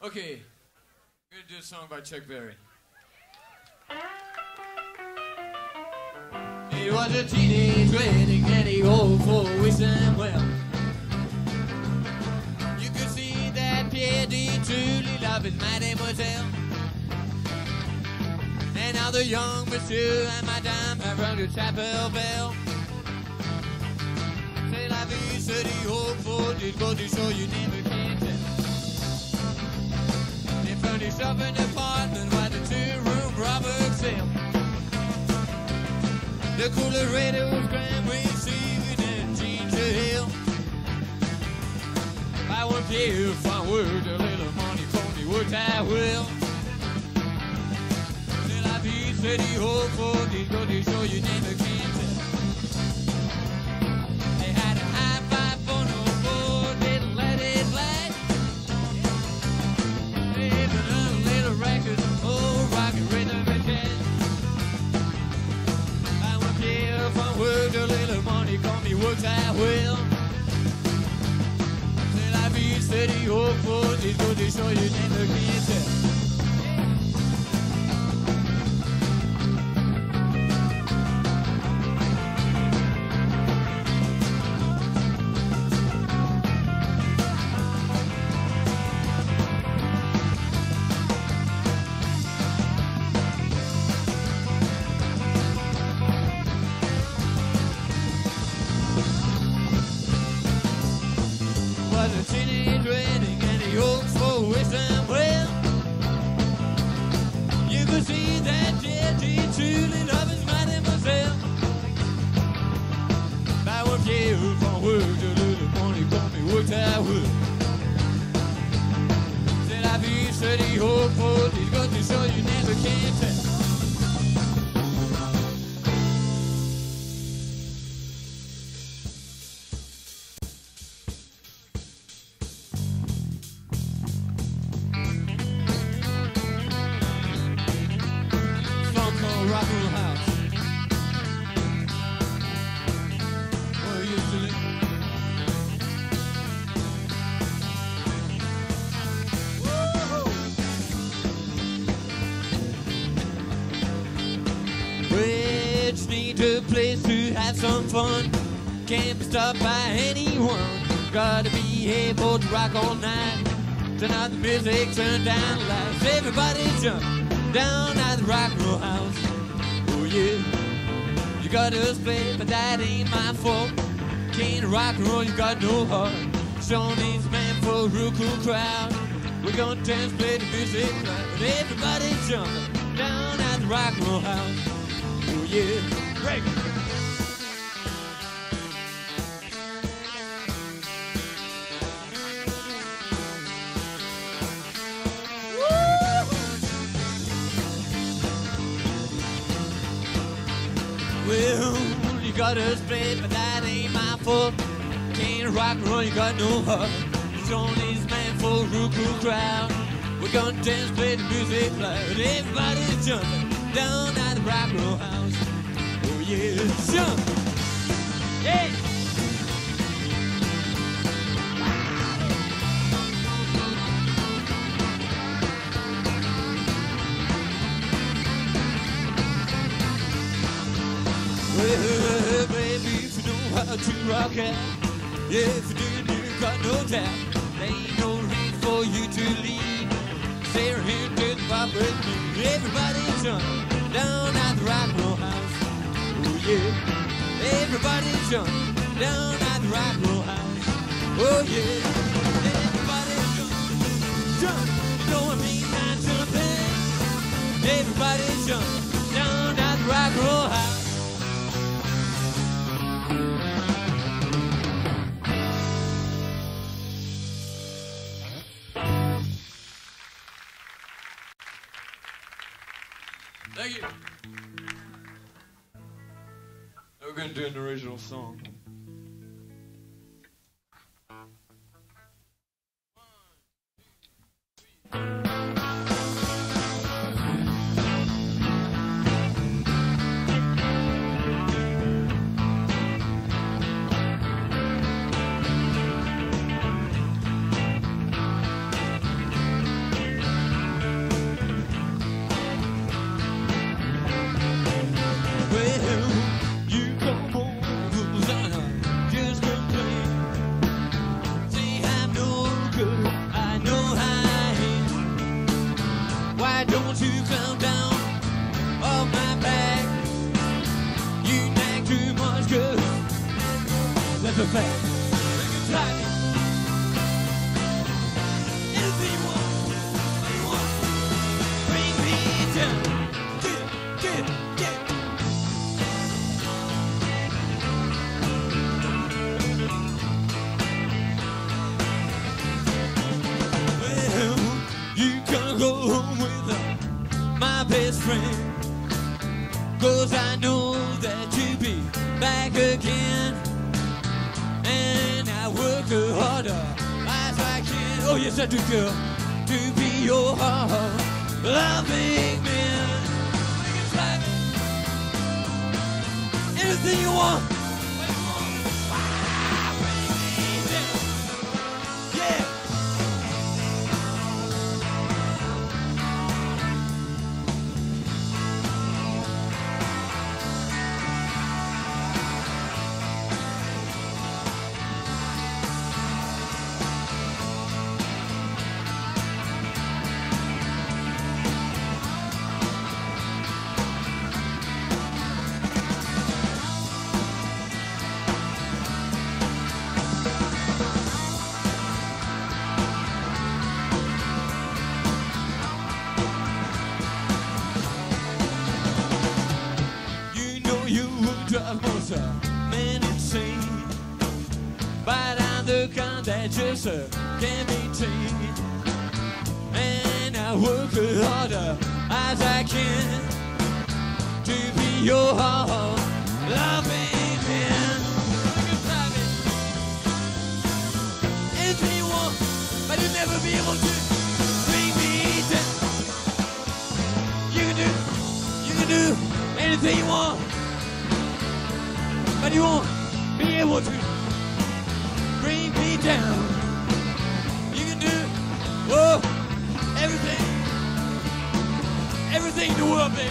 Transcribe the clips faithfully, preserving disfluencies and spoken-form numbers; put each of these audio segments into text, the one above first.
Okay, I'm gonna do a song by Chuck Berry. It was a teenage wedding and he hoped for wishing well. You could see that Pierre did truly love his mademoiselle. And now the young monsieur and madame have rung the chapel bell. C'est la vie, said he hoped for, did go to show you never can tell. They furnished up an apartment while the two-room robber sale. The cooler radio was grand receiving and Ginger Hill. By one Pierre, if I worked a little money for me, worked I will. Till I be said he hoped for, did go to show you never can tell. They had a high five for no more, didn't let it lag. They had another little record, oh, rockin' rhythm and jazz. If I worked a little money, call me works I will. Till I be steady, hope for this go to show you never can tell. Some fun, can't be stopped by anyone. Gotta be able to rock all night. Turn out the music, turn down the lights. Everybody jump down at the rock and roll house. Oh yeah, you gotta split, but that ain't my fault. Can't rock and roll, you got no heart. Sean needs a man for a real cool crowd. We're gonna dance, play the music right. But everybody jump down at the rock and roll house. Oh yeah, break it. Well, you got us split, but that ain't my fault. Can't rock and roll, you got no heart. It's only this man for a real cool crowd. We're gonna dance, play the music loud. Everybody's jumping down at the rock and roll house. Oh yeah, jump! Hey! Well, baby, if you know how to rock out, yeah, if you do, you got no doubt. There ain't no reason for you to leave. Stay right here to the pop with me. Everybody jump down at the rock and roll house. Oh yeah, everybody jump down at the rock and roll house. Oh yeah, everybody jump, jump. You know what I mean, not jumping. Everybody jump down at the rock and roll house. Thank you. We're going to do an original song. too much good. That's a fact. You can try me. Anything you want, what you want. Bring me down. Get it, get it, get it. Well, you can go home with uh, my best friend. Cause I know that you'll be back again. And I work harder as I can. Oh yes I do, girl. To be your loving man. We can try me. Anything you want. What you want. Ah, bring me down. Yeah. Drive most uh, men insane, but I'm the kind that just uh, can't be tamed. And I work harder as I can to be your loving man. You can try me. Anything you want, but you'll never be able to bring me down. You can do, you can do anything you want. But you won't be able to bring me down. You can do, oh, everything, everything in the world, baby.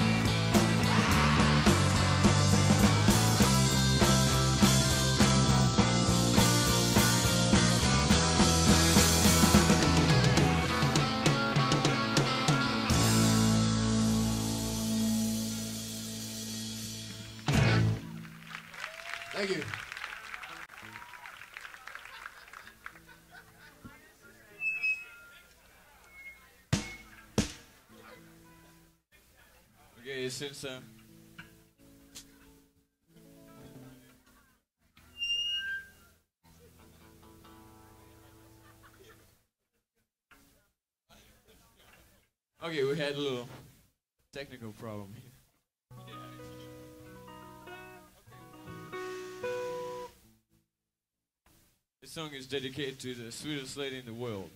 Thank you. Okay, since uh, okay, we had a little technical problem here. This song is dedicated to the sweetest lady in the world.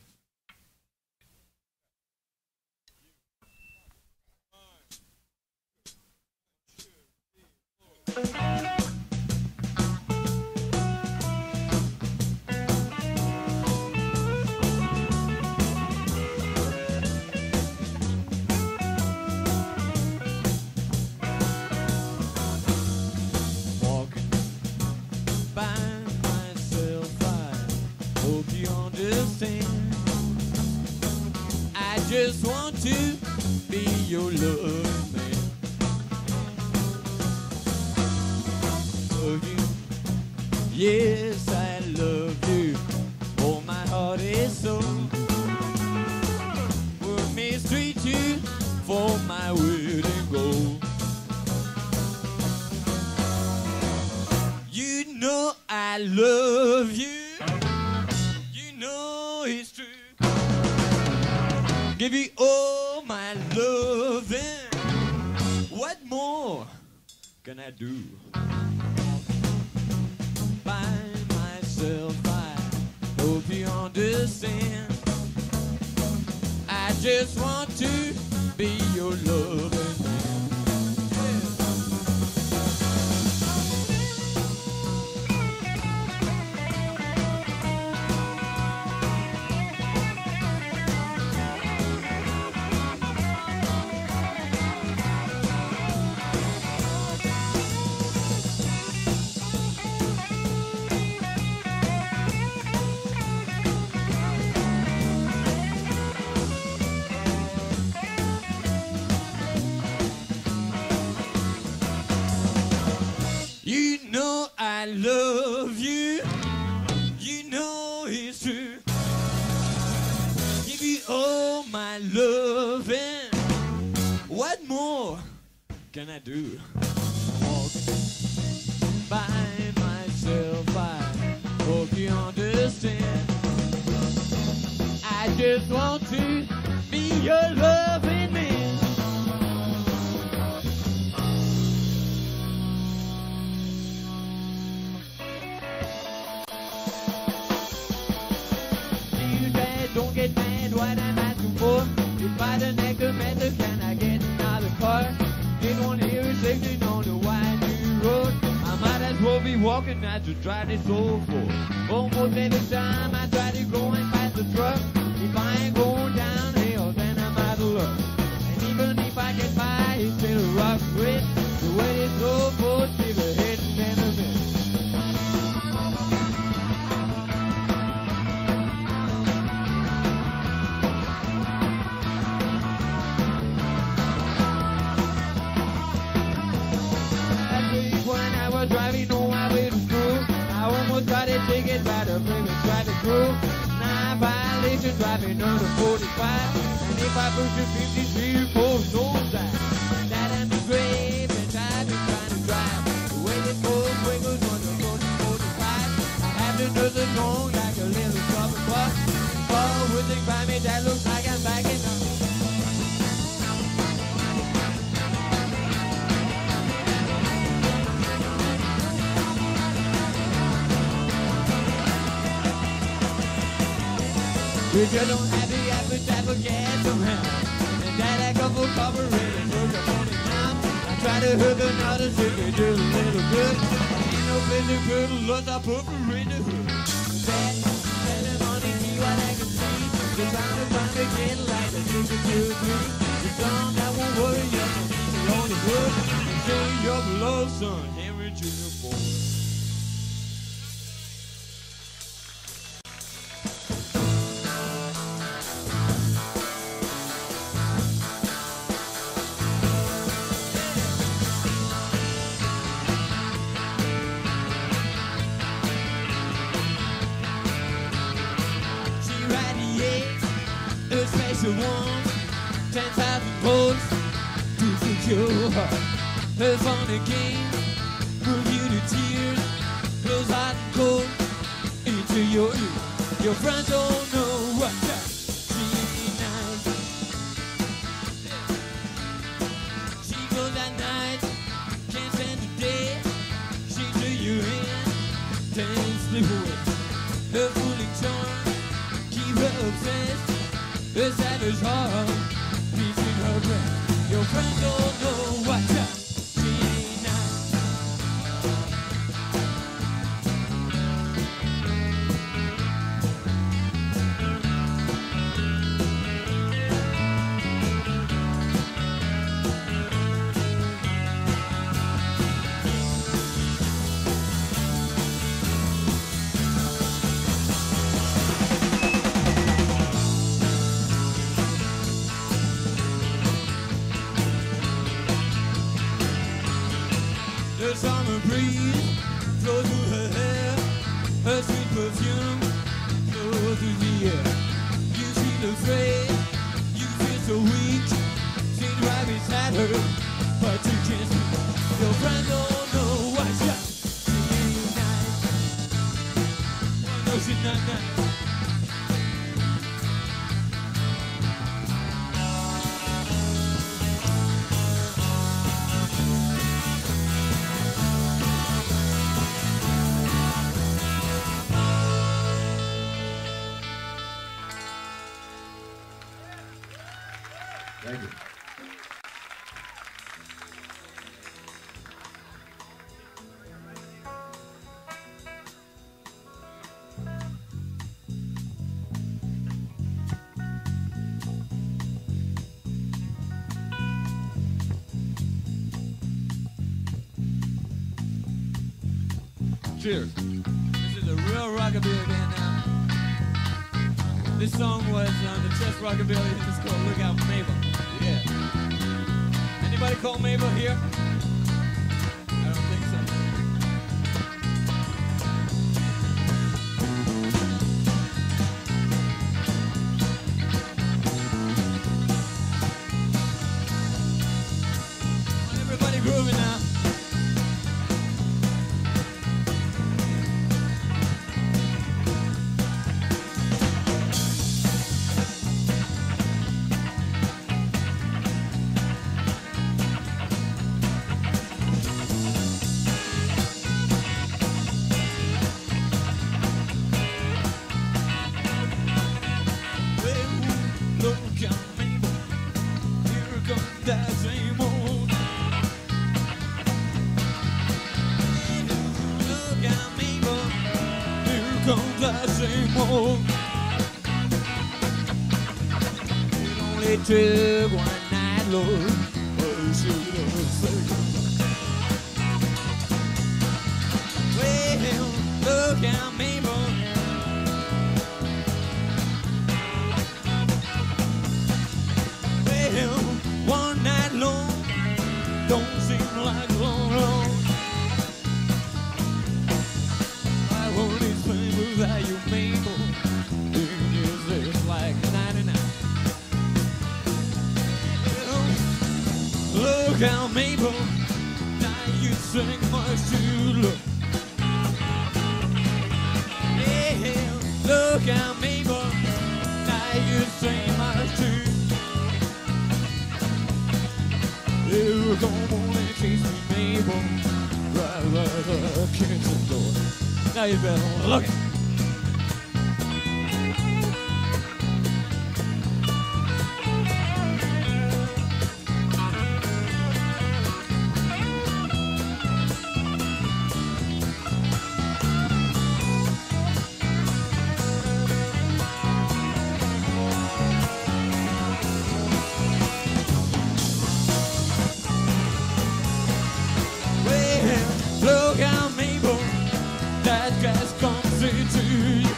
Walking by I just want to be your love man. Love you, yes I love you. Oh my heart is so. Will mistreat you for my wedding gold. You know I love you. It's true. Give you all my loving. What more can I do? By myself, I hope you understand. I just want to be your loving man. know I love you. You know it's true. Give you all my loving. What more can I do? Walk by myself, I hope you understand. I just want to be your loving man. You bad, don't get mad, what am I too for? If I don't act the matter, can I get another car? Didn't want to hear it singing on the wide new road. I might as well be walking, not to try this so far. Almost every time I try to go and pass the truck. If I ain't going downhill, then I'm out of luck. And even if I get by, it's still a rock with the way it's so full, give a hit and then a miss. When I was driving on my way to school, I almost got a ticket by the Plymouth traffic crew. Nine violation driving under forty-five, and if I push the fifty-three, four north side, that I'm the grave, and I've been trying to drive. The way this boat wiggles on the forty-five, I have to nurse along like a little trouble buck. Fall whizzing by me, that looks like I'm backing up. If you don't have the appetite for gas somehow, and that I come for carburetor, work up on it now. I try to hook another sugar, do a little good. Ain't no physical good unless I put her in the hood. That, that money me what I can see. Just trying to find a kid like a six or two, three. The song that won't worry you, the only wood. And say you're below, son, Henry Junior four. One, ten thousand volts to fix your heart. Her funny game, move you to tears, blows hot and cold into your ear. Your friends don't know what time she night. She goes at night, can't stand the day. She drew you in, then slip away. Her fooling charm, keep her obsessed. The savage heart beats in her breast. Your friends don't know what time she ain't nice. The summer breeze flows through her hair, her sweet perfume flows through the air. You feel afraid, you feel so weak, sitting right beside her, but you can't speak. Your friends don't know why she ain't nice. Oh no, she's not nice. Thank you. Cheers. This is a real rockabilly band now. This song was on the Chess Rockabilly, and it's called Look Out for Mabel. Yeah. Anybody call Mabel here? I don't think so. comes the same old. It only took one night, Lord. Oh, should have said. Well, look out, Mabel. Well, one night long don't seem like long, long. I only think without you, Mabel. It is just like ninety-nine. Well, look out, Mabel. Now you sing much too low. Yeah, look out, Mabel. Now you sing much too. You come on and chase me, Mabel. Right by the kitchen door. Now you better look it. Look out, Mabel, that gas comes into you.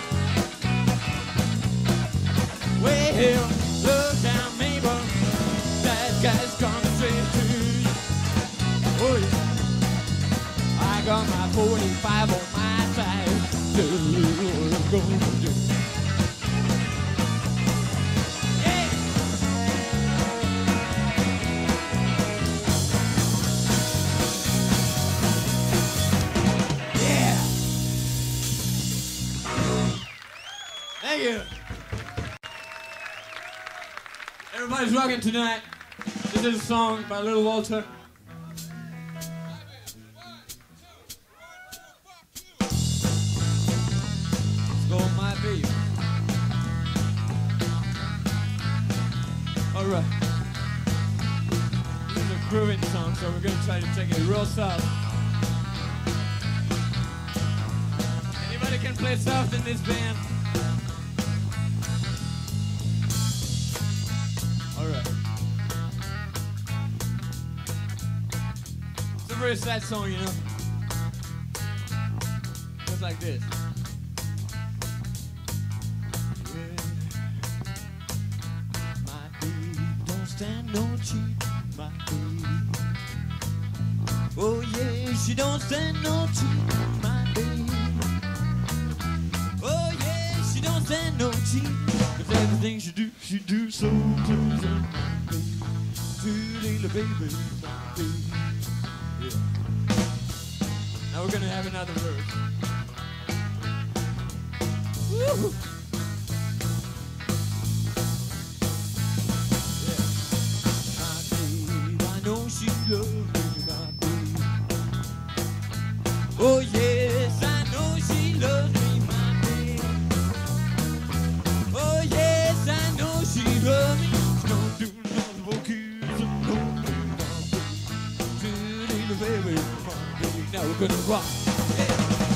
Well, look out, Mabel, that gas comes into you. Oh yeah, I got my forty-five on my side. Do what I'm gonna do. Thank you. Everybody's rocking tonight. This is a song by Little Walter. It's called My Baby. All right. This is a grooving song, so we're gonna try to take it real soft. Anybody can play soft in this band? It's a very sad song, you know. Just like this. Yeah. My baby don't stand no cheat, my baby. Oh yeah, she don't stand no cheat, my baby. Oh yeah, she don't stand no cheat. Cause everything she do, she do so pleasing, my baby. Too little baby, my baby. Yeah. Now we're gonna have another verse. Woo-hoo. Yeah. My babe, I know she loves me, my babe. Oh yes, I know she loves me, my babe. Oh yes, I know she loves me. She don't do nothing for kids and no baby, my babe. Too little baby, my baby. Now we're gonna rock. Yeah.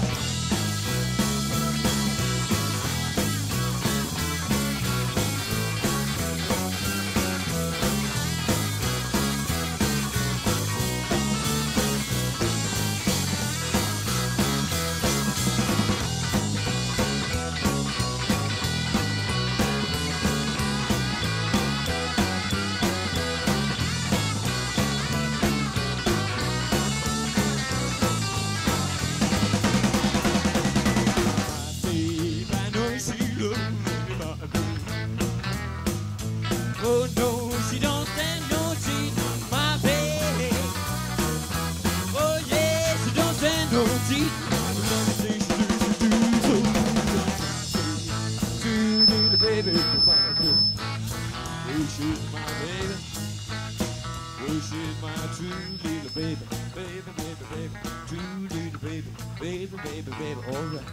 Oh no, she don't stand no cheat, my baby. Oh yeah, she don't stand no cheat. Everything she do, she do so good. Too little baby, my baby. Oh, she's my baby. Oh, she's my true little baby. Baby, baby, baby. True little baby. Baby, baby, baby. All right.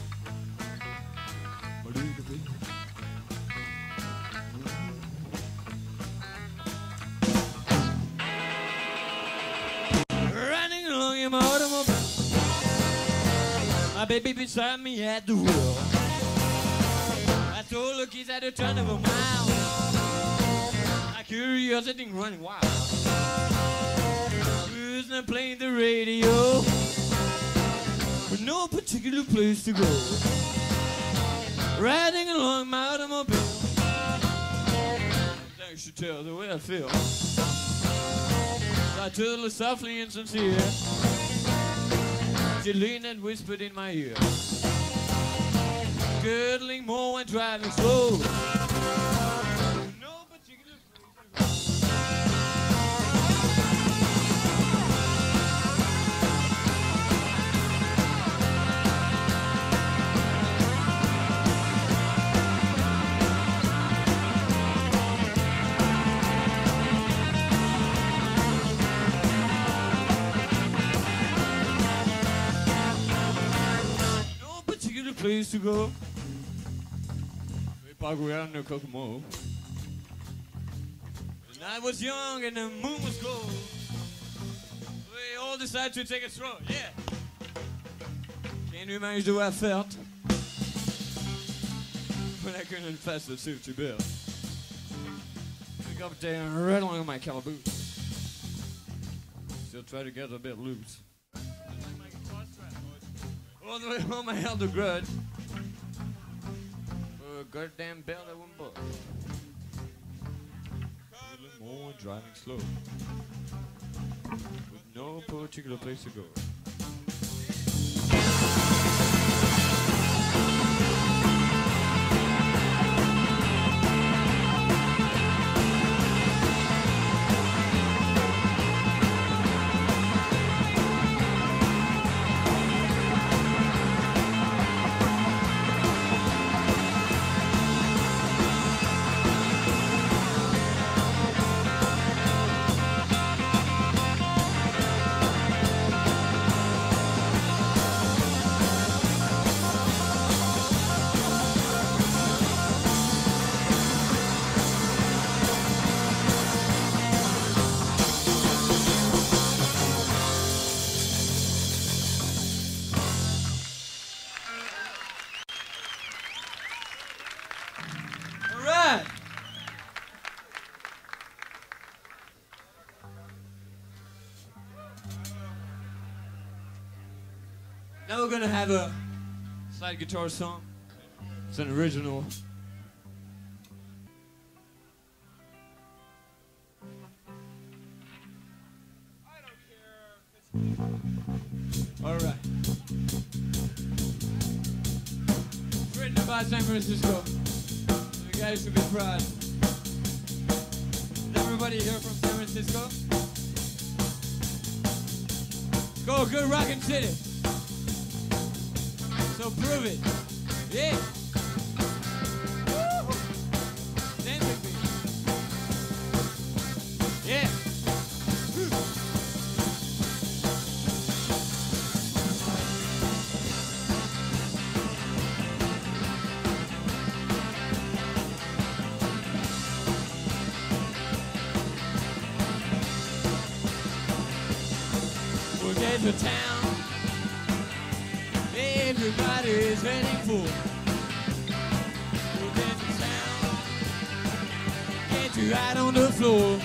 My little baby. My baby beside me at the wheel. I told the kids at the turn of a mile. My curiosity running wild. Cruising and playing the radio, with no particular place to go. Riding along my automobile, I should tell the way I feel. So I told her softly and sincere. She leaned and whispered in my ear, girdling more and driving slow. No particular place to place to go. We parked around the Kokomo. The night was young and the moon was gold. We all decided to take a stroll, yeah. Can't you imagine the way I felt when I couldn't fasten the safety belt? Pick up there and right along my cowboy boots. Still try to get a bit loose. All the way home I held a grudge for a goddamn bell that wouldn't budge. A little more and driving slow, with no particular place to go. Now we're gonna have a slide guitar song. It's an original. I don't care. All right. It's written about San Francisco. You guys should be proud. Is everybody here from San Francisco? Go, good rockin' city. So prove it. Yeah. Woo. Dance with me. Yeah. Woo. We'll get to town. Everybody's heading for. We'll get to town. Get you out on the floor.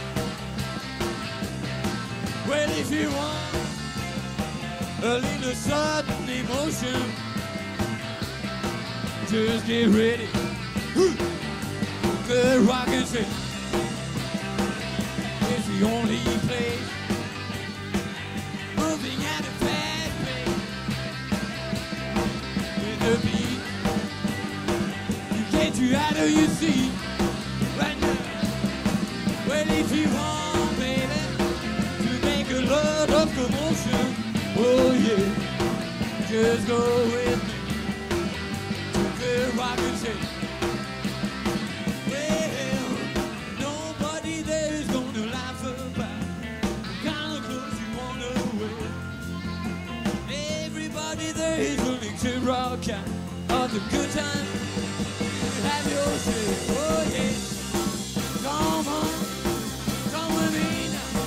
Well, if you want a little sudden emotion, just get ready. Good rockin' shit. It's the only place moving at a fast pace. With the beat, you get you out of your seat right now. Well, if you want, baby, to make a lot of commotion, oh yeah, just go with me. Good rockin' shit. To rock out all the good times, have your say, oh yeah. Come on, come with me now.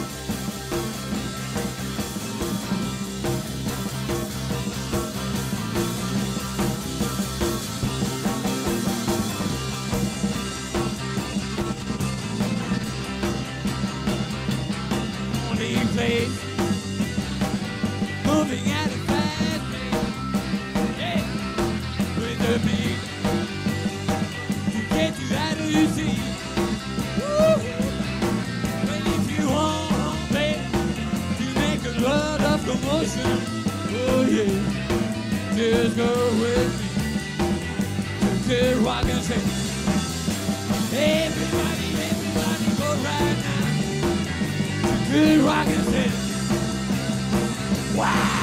the beat. You can't do that, you see. Woo! Well, if you want, babe, to make a lot of commotion, oh yeah, just go with me to the rock and say, everybody, everybody, go right now to the rock and say, wow.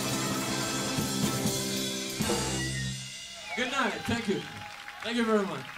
Good night. Thank you. Thank you very much.